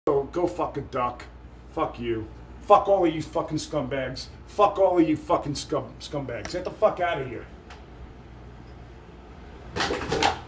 Go fuck a duck. Fuck you. Fuck all of you fucking scumbags. Fuck all of you fucking scumbags. Get the fuck out of here.